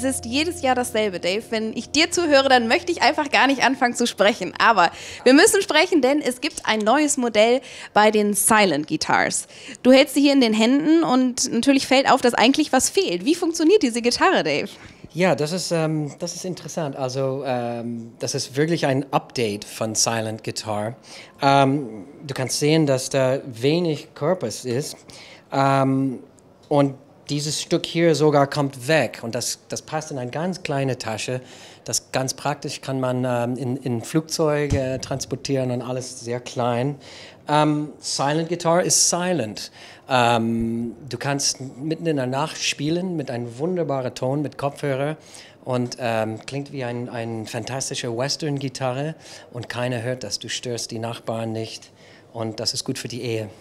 ist jedes Jahr dasselbe, Dave. Wenn ich dir zuhöre, dann möchte ich einfach gar nicht anfangen zu sprechen. Aber wir müssen sprechen, denn es gibt ein neues Modell bei den Silent Guitars. Du hältst sie hier in den Händen und natürlich fällt auf, dass eigentlich was fehlt. Wie funktioniert diese Gitarre, Dave? Ja, das ist interessant. Also das ist wirklich ein Update von Silent Guitar. Du kannst sehen, dass da wenig Korpus ist und dieses Stück hier sogar kommt weg und das passt in eine ganz kleine Tasche. Das ganz praktisch kann man in Flugzeuge transportieren und alles sehr klein. Silent Guitar ist silent. Du kannst mitten in der Nacht spielen mit einem wunderbaren Ton mit Kopfhörer und klingt wie eine fantastische Western-Gitarre und keiner hört das. Du störst die Nachbarn nicht und das ist gut für die Ehe.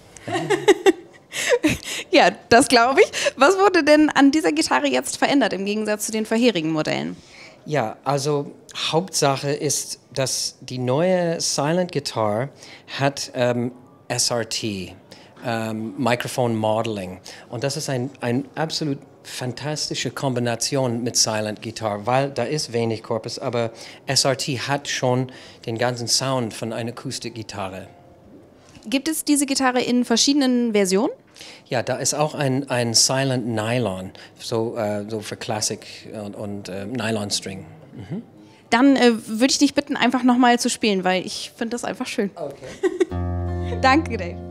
Ja, das glaube ich. Was wurde denn an dieser Gitarre jetzt verändert im Gegensatz zu den vorherigen Modellen? Ja, also Hauptsache ist, dass die neue Silent Guitar hat SRT, Microphone Modeling. Und das ist eine absolut fantastische Kombination mit Silent Guitar, weil da ist wenig Korpus, aber SRT hat schon den ganzen Sound von einer Akustikgitarre. Gibt es diese Gitarre in verschiedenen Versionen? Ja, da ist auch ein Silent Nylon, so für Classic und Nylon String. Mhm. Dann würde ich dich bitten, einfach nochmal zu spielen, weil ich finde das einfach schön. Okay. Danke, Dave.